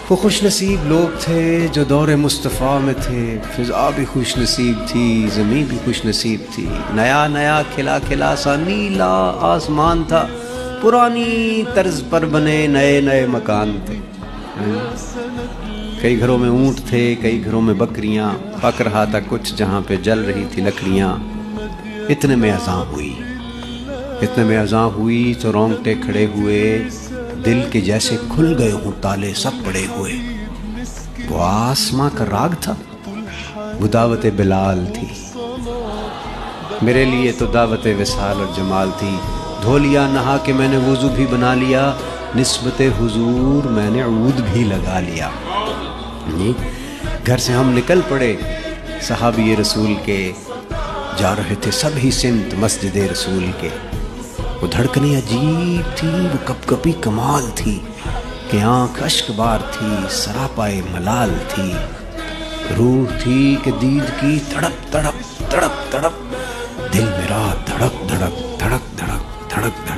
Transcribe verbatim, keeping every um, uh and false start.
وہ خوش نصیب لوگ تھے جو دور مصطفیٰ میں تھے، فضا بھی خوش نصیب تھی، زمین بھی خوش نصیب تھی، نیا نیا کھلا کھلا سا نیلا آسمان تھا، پرانی طرز پر بنے نئے نئے مکان تھے۔ کئی گھروں میں اونٹ تھے، کئی گھروں میں بکریاں، پک رہا تھا کچھ جہاں پہ جل رہی تھی لکڑیاں۔ اتنے میں اذان ہوئی، اتنے میں اذان ہوئی تو رونگٹے کھڑے ہوئے، دل کے جیسے کھل گئے ہوں تالے سب پڑے ہوئے۔ وہ آسماں کا راگ تھا، وہ دعوت بلال تھی، میرے لیے تو دعوت وصال اور جمال تھی۔ دھو لیا نہا کے میں نے وضو بھی بنا لیا، نسبت حضور میں نے عود بھی لگا لیا۔ گھر سے ہم نکل پڑے صحابی رسول کے، جا رہے تھے سب ہی سمت مسجد رسول کے۔ وہ دھڑکنیں عجیب تھی، وہ کپ کپی کمال تھی، کہ آنکھ اشک بار تھی، سراپائے ملال تھی، روح تھی کہ دید کی تڑپ تڑپ تڑپ تڑپ، دل میرا دھڑک دھڑک دھڑک دھڑک دھڑک دھڑک۔